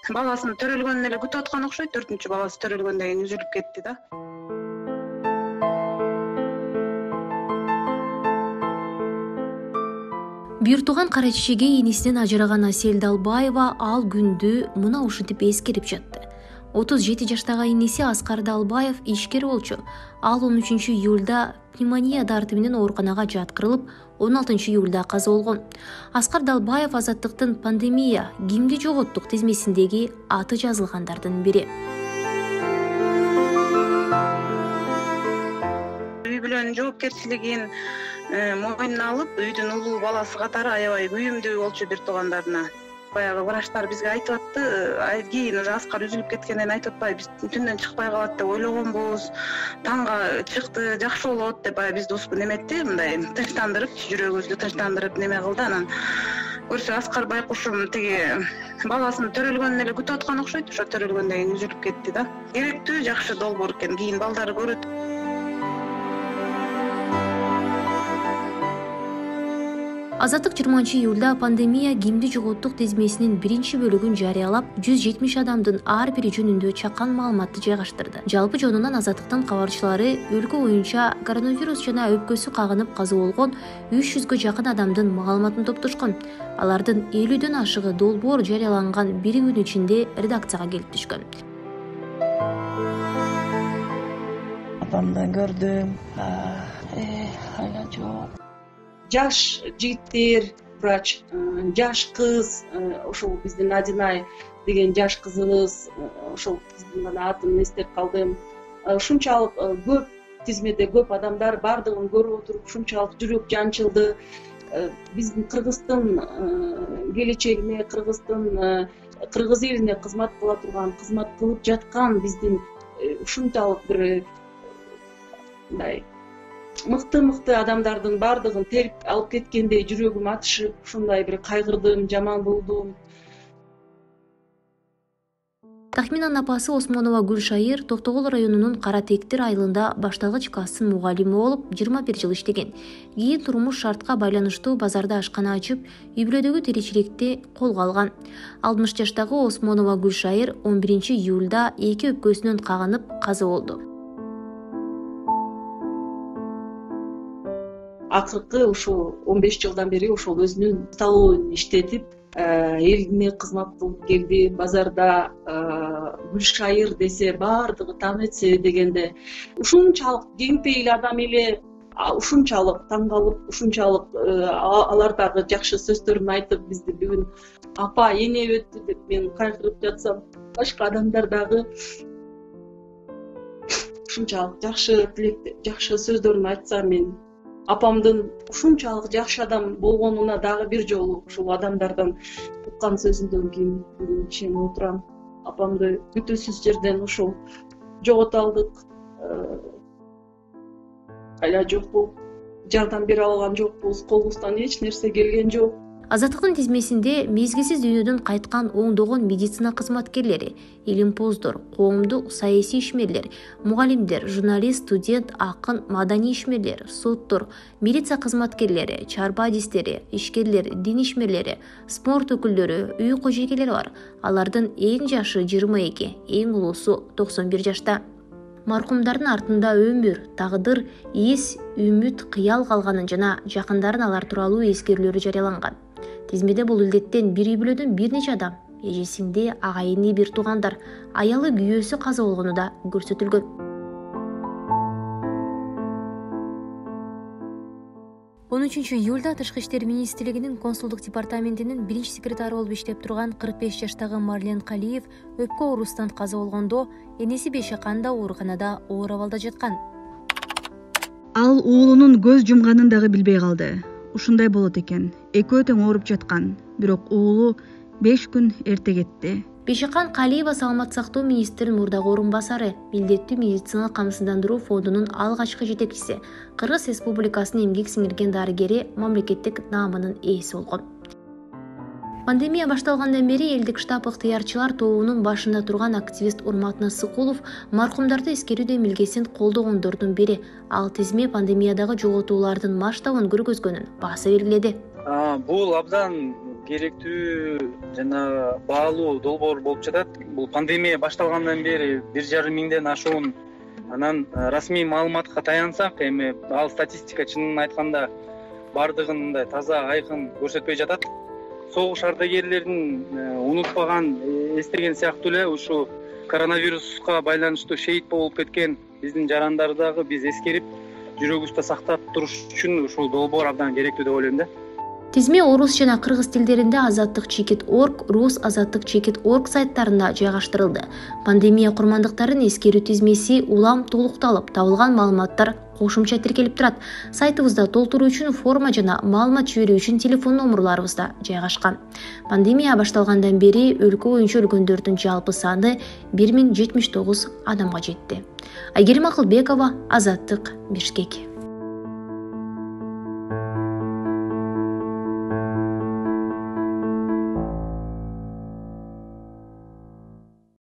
баласын төрөлгөнүн эле күтүп аткан окшойт. 4-чү баласы төрөлгөндөн кийин үзүлүп кетти да. Бир тууган кара чечеге энесинен ажыраган Асель Далбаева ал күндү мына ушинтип эскерип жатты. 37 жаштагы энеси Аскар Далбаев ишкер болчу. Ал 13 июлда пневмония дарты менен ооруканага жаткырылып, 16 июлда каза болгон. Аскар Далбаев Азаттыктын пандемия кимди жоготтук тизмесиндеги аты жазылгандардын бири. Үй бүлөнүн жоопкерчилигин мойнуна алып, үйдүн улуу баласы катары аябай күйүмдүү болчу бир туугандарына. Баягы врачтар бизге айтып атты, кийин уже Аскар үзүлүп кеткенден айтып атпайбы, биз түндөн чыкпай калат деп ойлогонбуз. Таңга чыкты, жакшы болот деп бизди неметти, мындай тынчтандырып, жүрөгүбүздү тынчтандырып неме кылды. Анан көрсө Аскар байкушум тиги баласын төрөлгөнүн эле күтүп аткан окшойт. Ошо төрөлгөндөн кийин үзүлүп кетти да. Керектүү, жакшы долбоор экен, кийин балдары көрөт. Азаттык 20 июлда пандемия кимди жоготтук тизмесинин биринчи бөлүгүн жарыялап, 170 адамдын ар бири жөнүндө чакан маалыматты жайгаштырды. Жалпы жонунан Азаттыктын кабарчылары өлкө боюнча коронавирус жана өпкөсү кагынып каза болгон 300гө жакын адамдын маалыматын топтошкон. Алардын 50дөн ашыгы долбоор жарыяланган бир күн ичинде редакцияга келип түшкөн. Апамды көрдүм. Ала жок. Жаш жигиттер, врач, жаш кыз, ошол биздин Надинай деген жаш кызыбыз, ошол кыздын гана атын эстеп калдым. Ушунчалык көп тизмеде көп адамдар бардыгын көрүп отуруп, ушунчалык жүрөк жанчылды. Биздин Кыргыздын келечегине, Кыргыз элине кызмат кыла турган, кызмат кылып жаткан биздин ушунчалык бир мындай мыкты адамдардын бардыгын терип алып кеткендей жүрөгүм атышып, ушундай бир кайгырдым, жаман болдум. Тахминанын апасы Осмонова Гүлшайыр Токтогул районунун Кара Тектир айылында башталгыч класстын мугалими болуп, 21 жыл иштеген. Кийин турмуш шартка байланыштуу базарда ашкана ачып, үй бүлөдөгү тиричиликти колго алган. 60 жаштагы Осмонова Гүлшайыр 11 июлда эки өпкөсүнөн кагынып каза болду. Акыркы ушул 15 жылдан бери ошол өзүнүн столовыйын иштетип, элине кызмат кылып келди. Базарда Гүлшайыр десе бардыгы таанытсы дегенде, ушунчалык кеңпейил адам эле, ушунчалык таң калып, ушунчалык алар дагы жакшы сөздөрүн айтып, бизди бүгүн апа, эне өттү деп мен кайгырып жатсам, башка адамдар дагы ушунчалык жакшы тилекте, жакшы сөздөрүн айтса, мен апамдын ушунчалык жакшы адам болгонуна дагы бир жолу ушул адамдардан уккан сөзүндөн кийин бүгүн ишенип отурам. Апамды күтүүсүз жерден ушул жогото алдык. Ала жок болуп, жардам бере алган жокпуз, колубуздан эч нерсе келген жок. Азаттыктын тизмесинде мезгилсиз дүйнөдөн кайткан оңдогон медицина кызматкерлери, илимпоздор, коомдук саясий ишмерлер, мугалимдер, журналист, студент, акын, маданий ишмерлер, соттор, милиция кызматкерлери, чарба адистери, ишкерлер, дин ишмерлери, спорт өкүлдөрү, үй кожойкелери бар. Алардын эң жашы 22, эң улуусу 91 жашта. Маркумдардын артында өмүр, тагдыр, эс, үмүт, кыял калганын жана жакындарын алар тууралуу эскерүүлөрү жарыяланган. Тизмеде бул илдеттен бир үй бүлөдөн бир нече адам, эжесиңди, агайыны, бир туугандар, аялы, күйөөсү каза болгону да көрсөтүлгөн. 13 июлда Тышкы иштер министрлигинин консулдук департаментинин биринчи секретары болуп иштеп турган 45 жаштагы Марлен Калиев өпкө оорусунан каза болгондо, энеси Бешаканда ооруканада оор абалда жаткан. Ал уулунун көз жумганын дагы билбей калды. Ушундай болот экен. Экөө тең ооруп жаткан, бирок уулу 5 күн эрте кетти. Бешакан Калиева саламат сактоо министринин мурдагы орун басары, милдеттүү медициналык камсыздандыруу фондунун алгачкы жетекчиси, Кыргыз Республикасынын эмгек сиңирген дарыгери, мамлекеттик наамынын ээси болгон. Пандемия башталгандан бери элдик штаб ыктыярчылар тобунун башында турган активист Урмат Насыкулов маркумдарды эскерүүдө милгесин колдогондордун бири. Ал тизме пандемиядагы жоготуулардын масштабын көргөзгөнүн баса белгиледи. Бул абдан керектүү жана баалуу долбоор болуп жатат. Бул пандемия башталгандан бери 1,5 миңден ашуун. Анан расмий маалыматка таянсак, эми ал статистика чынын айтканда бардыгын мындай таза айкын көрсөтпөй жатат. Согуш ардагерлерин унутпаган, эстеген сыяктуу эле ушу коронавируска байланыштуу шейит болуп кеткен биздин жарандарды дагы биз эскерип, жүрөгүбүздө сактап туруш үчүн ушул долбоор абдан керектүү деп ойлойм да. Тизме орус жана кыргыз тилдеринде azatlyk.org, rus azatlyk.org сайттарында жайгаштырылды. Пандемия курмандыктарын эскерүү тизмеси улам толукталып, табылган маалыматтар кошумча тиркелип турат. Сайтыбызда толтуруу үчүн форма жана маалымат жиберүү үчүн телефон номерларыбыз да жайгашкан. Пандемия башталгандан бери өлкө боюнча өлгөндөрдүн жалпы саны 1079 адамга жетти. Айгерим Акылбекова, Азаттык, Бишкек.